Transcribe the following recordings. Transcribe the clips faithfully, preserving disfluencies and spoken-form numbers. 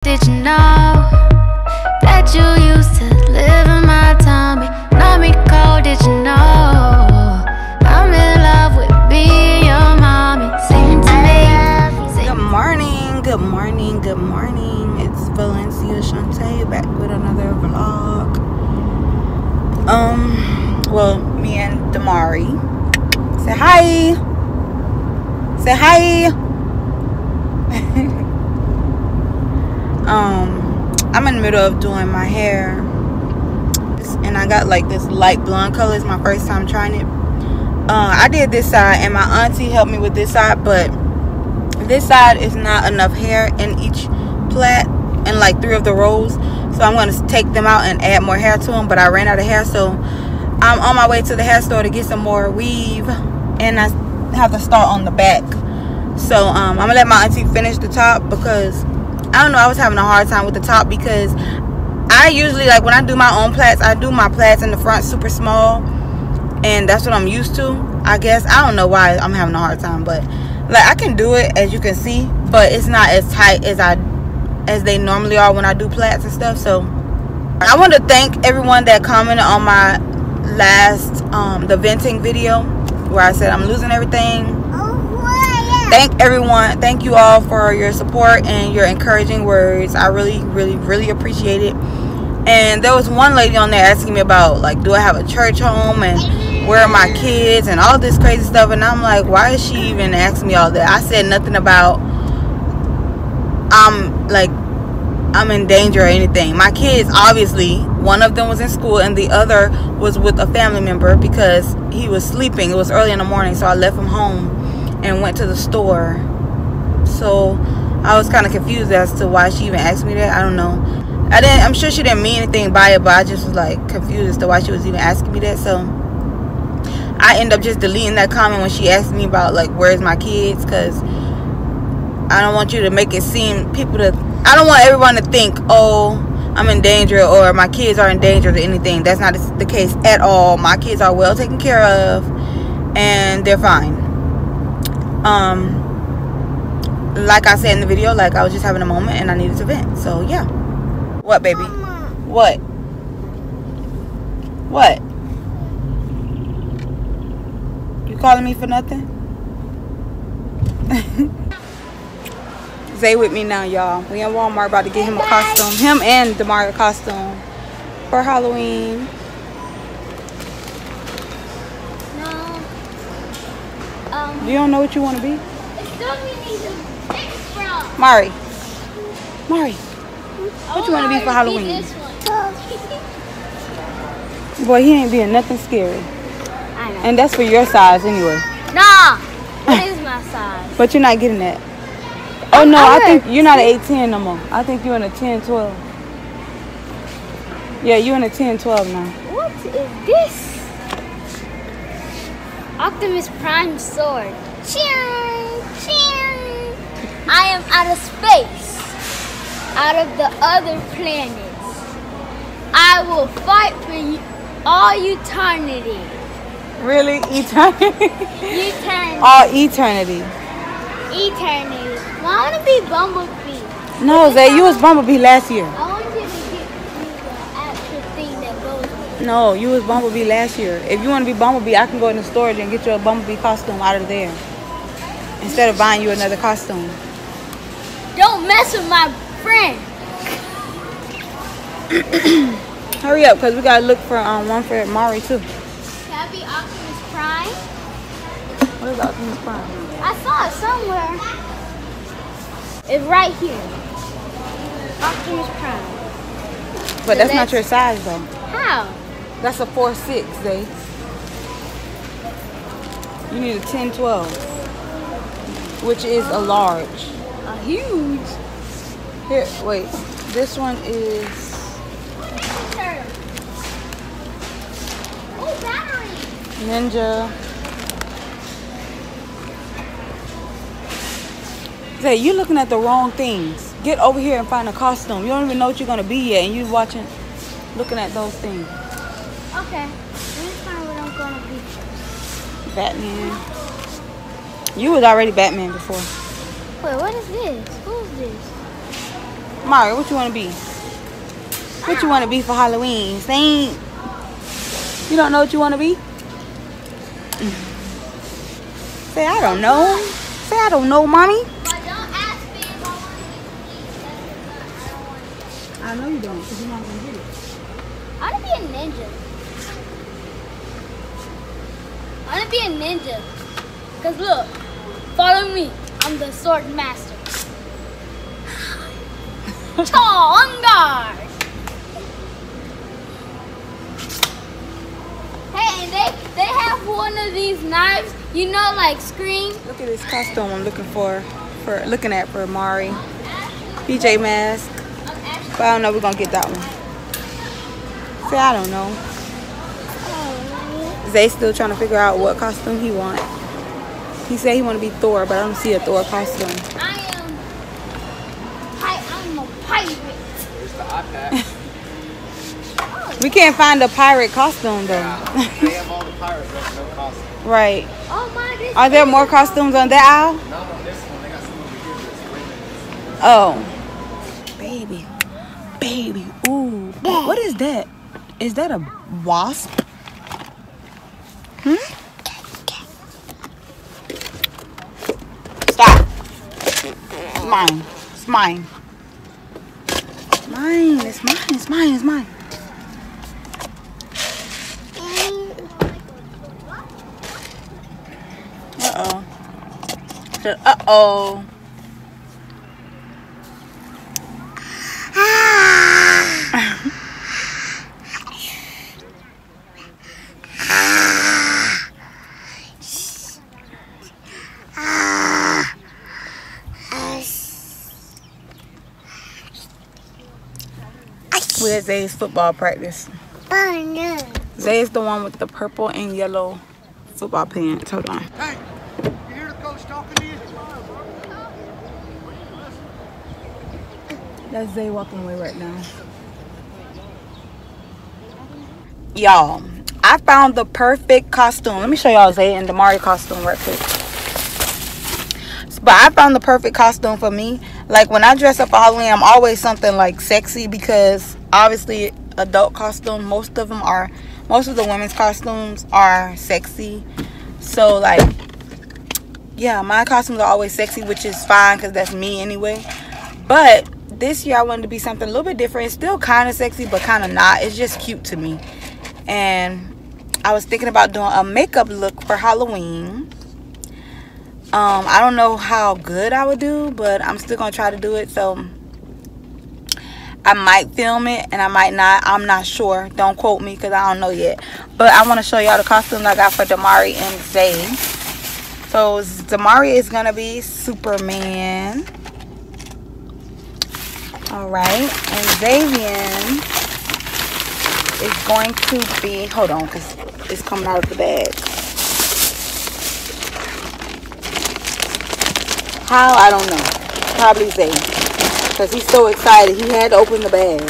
did you know that you used to live in my tummy? Know me cold, did you know I'm in love with being your mommy? Sing to me. Sing. Good morning, good morning, good morning. It's Valencia Shanté back with another vlog. Um, well, me and Damari. Say hi. Say hi. um, I'm in the middle of doing my hair, and I got like this light blonde color. It's my first time trying it. Uh, I did this side, and my auntie helped me with this side, but this side is not enough hair in each plait, and like three of the rows. So I'm gonna take them out and add more hair to them. But I ran out of hair, so I'm on my way to the hair store to get some more weave, and I have to start on the back. So um, I'm gonna let my auntie finish the top because I don't know, I was having a hard time with the top because I usually, like when I do my own plaits, I do my plaits in the front super small, and that's what I'm used to, I guess. I don't know why I'm having a hard time, but like I can do it, as you can see, but it's not as tight as I as they normally are when I do plaits and stuff. So I want to thank everyone that commented on my last um, the venting video where I said I'm losing everything. Thank everyone, thank you all for your support and your encouraging words. I really, really, really appreciate it. And there was one lady on there asking me about, like, do I have a church home and where are my kids and all this crazy stuff. And I'm like, why is she even asking me all that? I said nothing about I'm like I'm in danger or anything. My kids, obviously, one of them was in school and the other was with a family member because he was sleeping. It was early in the morning, so I left him home and went to the store. So I was kind of confused as to why she even asked me that. I don't know. I didn't. I'm sure she didn't mean anything by it, but I just was like confused as to why she was even asking me that. So I ended up just deleting that comment when she asked me about like where's my kids, because I don't want you to make it seem people to. I don't want everyone to think, oh, I'm in danger or my kids are in danger or anything. That's not the case at all. My kids are well taken care of and they're fine. Um, like I said in the video, like I was just having a moment and I needed to vent. So yeah. What, baby? Mama. What? What? You calling me for nothing? Zay with me now, y'all. We in Walmart about to get him a costume. Him and Damari a costume for Halloween. Um, you don't know what you want to be? It's still we need to pick from. Mari. Mari. What you want to be for Halloween? Be Boy, he ain't being nothing scary. I know. And that's for your size anyway. Nah. What is my size? But you're not getting that. Oh no, I think you're not an eight ten no more. I think you're in a ten twelve. Yeah, you're in a ten twelve now. What is this? Optimus Prime sword. Cheering, cheering. I am out of space, out of the other planets. I will fight for you all eternity. Really? Eternity? Eternity. All eternity. Eternity. Well, I want to be Bumblebee. No, Zay, you was Bumblebee last year. I want you to get me the actual thing that goes with it. No, you was Bumblebee last year. If you want to be Bumblebee, I can go in the storage and get you a Bumblebee costume out of there. Instead of buying you another costume. Don't mess with my friend. Hurry up, because we got to look for um, one for Mari too. Can I be Optimus Prime? What is Optimus Prime? I saw it somewhere. It's right here. Optimus Prime. But that's not your size though. How? That's a four six, Zay. You need a ten twelve, which is a large. A huge. Here, wait. This one is. Oh, battery. Ninja. Zay, you're looking at the wrong things. Get over here and find a costume. You don't even know what you're gonna be yet, and you watching, looking at those things. Okay. Let me find what I'm gonna be first. Batman. You was already Batman before. Wait, what is this? Who is this? Mario, what you want to be? What you want to be for Halloween? Say ain't. You don't know what you want to be? Say I don't know. Say I don't know, mommy. I know you don't, because you're not going to get it. I want to be a ninja. I want to be a ninja. Because look, follow me. I'm the sword master. Chongar! Hey, and they, they have one of these knives, you know, like Scream. Look at this costume I'm looking for, for looking at for Mari. P J mask. But I don't know, we're going to get that one. See, I don't know. Zay's still trying to figure out what costume he wants. He said he want to be Thor, but I don't see a Thor costume. I am... I, I'm a pirate. Where's the iPad? We can't find a pirate costume, though. Yeah, they have all the pirates, but no costume. Right. Oh my, this Are there more costumes on that aisle? Not on this one. They got some over here. Oh. Baby. Baby. Ooh. What is that? Is that a wasp? Hmm? Stop. It's mine. It's mine. Mine. It's mine. It's mine. It's mine. Uh-oh. Uh-oh. We're at Zay's football practice. Zay is the one with the purple and yellow football pants. Hold on. Hey, you hear the coach talking to you? That's Zay walking away right now. Y'all, I found the perfect costume. Let me show y'all Zay and Damari costume right quick. But I found the perfect costume for me. Like when I dress up for Halloween, I'm always something like sexy, because obviously adult costume, most of them are, most of the women's costumes are sexy. So like, yeah, my costumes are always sexy, which is fine because that's me anyway. But this year I wanted to be something a little bit different. It's still kind of sexy, but kind of not. It's just cute to me. And I was thinking about doing a makeup look for Halloween. Um, I don't know how good I would do, but I'm still going to try to do it. So I might film it and I might not. I'm not sure. Don't quote me because I don't know yet. But I want to show y'all the costume I got for Damari and Zay. So Damari is going to be Superman. Alright. And Xavian is going to be... Hold on, because it's coming out of the bag. How? I don't know. Probably Zay. Because he's so excited. He had to open the bag.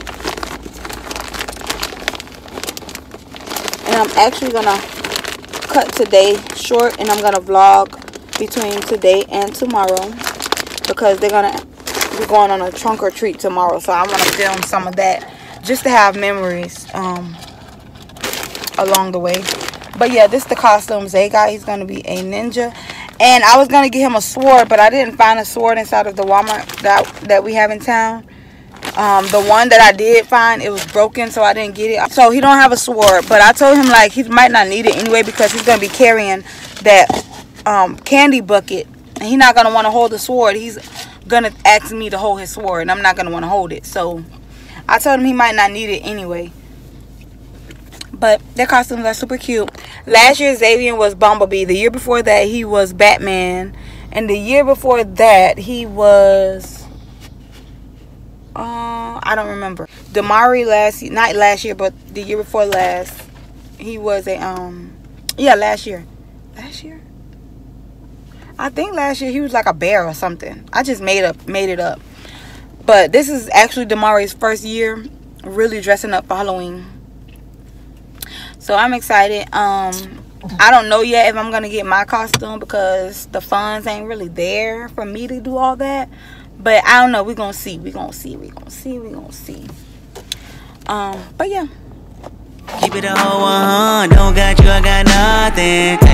And I'm actually going to cut today short. And I'm going to vlog between today and tomorrow. Because they're going to be going on a trunk or treat tomorrow. So I want to film some of that. Just to have memories um, along the way. But yeah, this is the costume Zay got. He's going to be a ninja. And I was going to get him a sword, but I didn't find a sword inside of the Walmart that, that we have in town. Um, the one that I did find, it was broken, so I didn't get it. So he don't have a sword, but I told him, like, he might not need it anyway because he's going to be carrying that um, candy bucket. And he's not going to want to hold the sword. He's going to ask me to hold his sword, and I'm not going to want to hold it. So I told him he might not need it anyway. But their costumes are super cute. Last year, Xavier was Bumblebee. The year before that, he was Batman. And the year before that, he was... Uh, I don't remember. Damari last... Not last year, but the year before last. He was a... um. Yeah, last year. Last year? I think last year he was like a bear or something. I just made up, made it up. But this is actually Damari's first year really dressing up for Halloween. So I'm excited. Um, I don't know yet if I'm going to get my costume because the funds ain't really there for me to do all that. But I don't know. We're gonna see. We're gonna see. We're gonna see. We're gonna see. Um, but yeah. Keep it a whole one, don't got you, I got nothing.